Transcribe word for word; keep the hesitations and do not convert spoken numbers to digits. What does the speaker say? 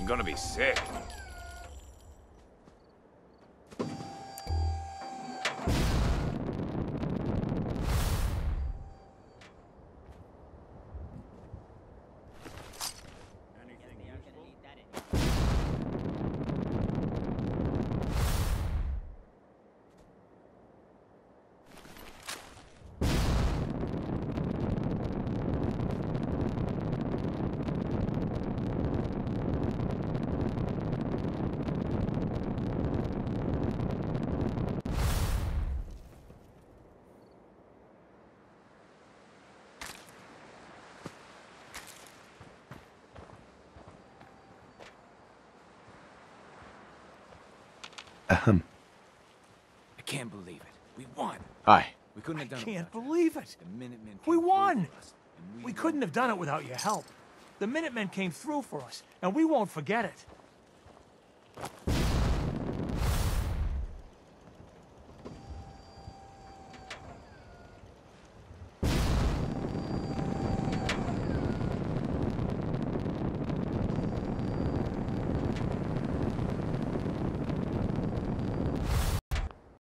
gonna be sick. Ahem. I can't believe it. We won. Hi. We couldn't have done Can't it. believe it. The Minutemen We came through won. for us, and We won. couldn't have done it without your help. The Minutemen came through for us, and we won't forget it.